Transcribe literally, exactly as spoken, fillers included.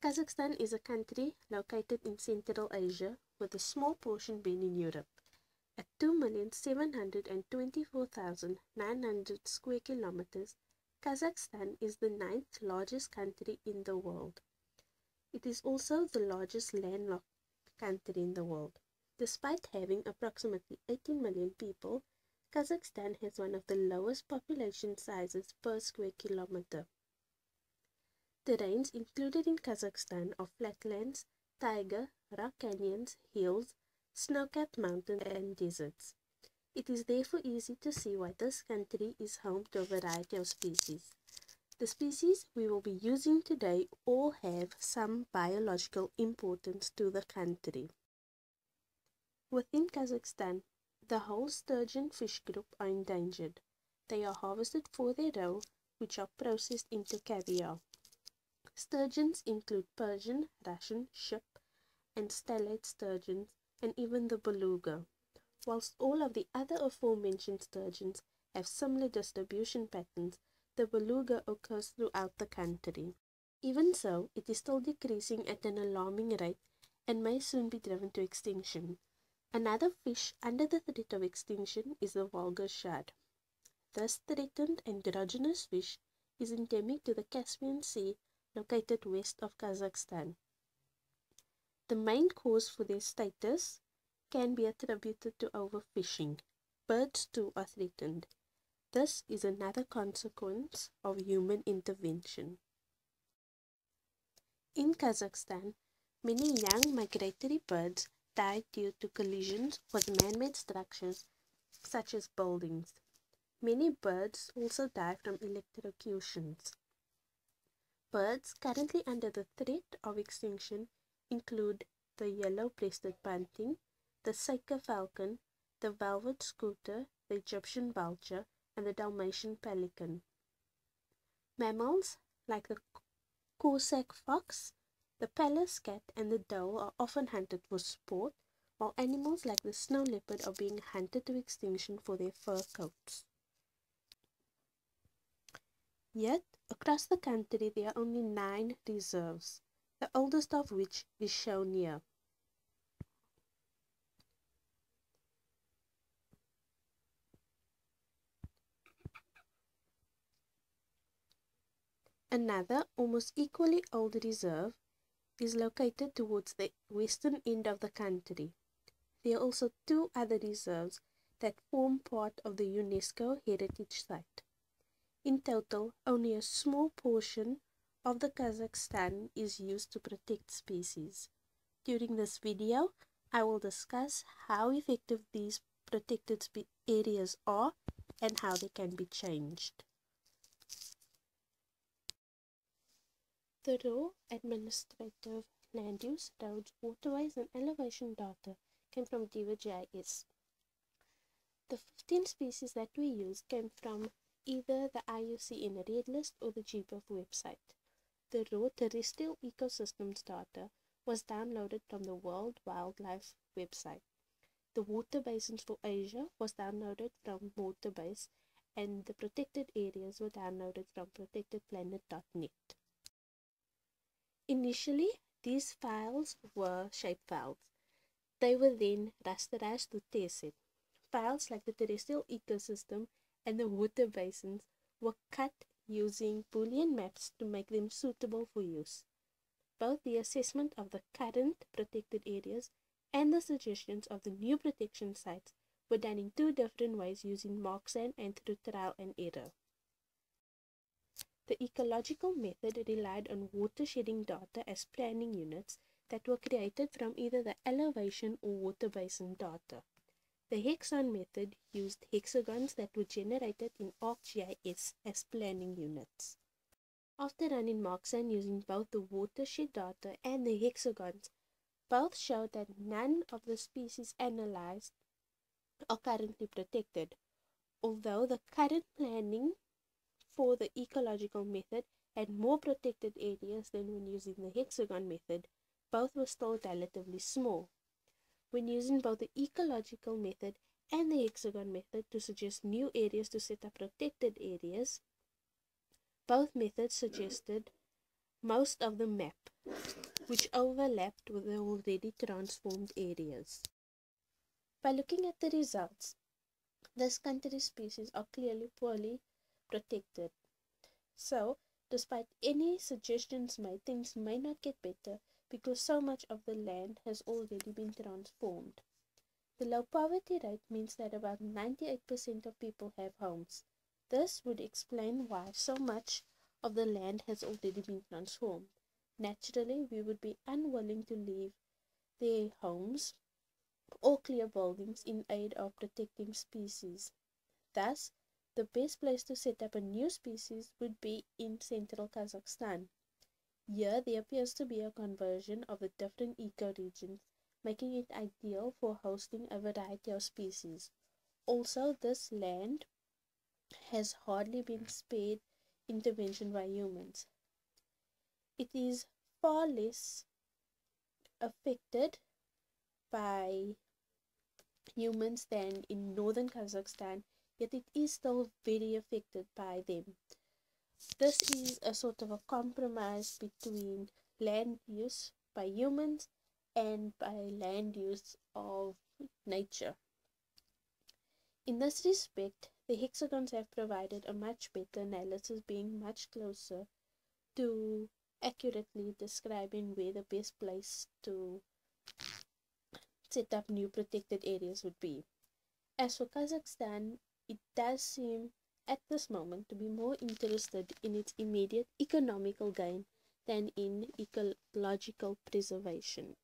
Kazakhstan is a country located in Central Asia with a small portion being in Europe. At two million seven hundred twenty-four thousand nine hundred square kilometers, Kazakhstan is the ninth largest country in the world. It is also the largest landlocked country in the world. Despite having approximately eighteen million people, Kazakhstan has one of the lowest population sizes per square kilometer. Terrains included in Kazakhstan are flatlands, taiga, rock canyons, hills, snow-capped mountains and deserts. It is therefore easy to see why this country is home to a variety of species. The species we will be using today all have some biological importance to the country. Within Kazakhstan, the whole sturgeon fish group are endangered. They are harvested for their roe, which are processed into caviar. Sturgeons include Persian, Russian, ship, and stellate sturgeons, and even the beluga. Whilst all of the other aforementioned sturgeons have similar distribution patterns, the beluga occurs throughout the country. Even so, it is still decreasing at an alarming rate and may soon be driven to extinction. Another fish under the threat of extinction is the Volga shad. This threatened androgynous fish is endemic to the Caspian Sea, located west of Kazakhstan. The main cause for their status can be attributed to overfishing. Birds too are threatened. This is another consequence of human intervention. In Kazakhstan, many young migratory birds died due to collisions with man-made structures such as buildings. Many birds also die from electrocutions. Birds currently under the threat of extinction include the yellow-breasted bunting, the Saka falcon, the velvet scooter, the Egyptian vulture, and the Dalmatian pelican. Mammals like the Cossack fox, the Pallas cat, and the dove are often hunted for sport, while animals like the snow leopard are being hunted to extinction for their fur coats. Yet, across the country there are only nine reserves, the oldest of which is shown here. Another, almost equally old reserve is located towards the western end of the country. There are also two other reserves that form part of the UNESCO heritage site. In total, only a small portion of the Kazakhstan is used to protect species. During this video, I will discuss how effective these protected areas are and how they can be changed. The raw administrative land use, roads, waterways, and elevation data came from Diva G I S. The fifteen species that we use came from either the I U C N Red List or the G B I F website. The raw terrestrial ecosystems data was downloaded from the World Wildlife website. The water basins for Asia was downloaded from Waterbase, and the protected areas were downloaded from protected planet dot net. Initially, these files were shapefiles. They were then rasterized to TESET. Files like the terrestrial ecosystem and the water basins were cut using Boolean maps to make them suitable for use. Both the assessment of the current protected areas and the suggestions of the new protection sites were done in two different ways using Marksan and through trial and error. The ecological method relied on watershedding data as planning units that were created from either the elevation or water basin data. The Hexon method used hexagons that were generated in ArcGIS as planning units. After running Marksan using both the watershed data and the hexagons, both showed that none of the species analyzed are currently protected, although the current planning for the ecological method had more protected areas than when using the hexagon method. Both were still relatively small. When using both the ecological method and the hexagon method to suggest new areas to set up protected areas, both methods suggested most of the map, which overlapped with the already transformed areas. By looking at the results, this country's species are clearly poorly protected. So, despite any suggestions made, things may not get better because so much of the land has already been transformed. The low poverty rate means that about ninety-eight percent of people have homes. This would explain why so much of the land has already been transformed. Naturally, we would be unwilling to leave their homes or clear buildings in aid of protecting species. Thus, the best place to set up a new species would be in central Kazakhstan. Here, there appears to be a conversion of the different ecoregions, making it ideal for hosting a variety of species. Also, this land has hardly been spared intervention by humans. It is far less affected by humans than in northern Kazakhstan, yet it is still very affected by them. This is a sort of a compromise between land use by humans and by land use of nature. In this respect, the hexagons have provided a much better analysis, being much closer to accurately describing where the best place to set up new protected areas would be. As for Kazakhstan, it does seem at this moment to be more interested in its immediate economical gain than in ecological preservation.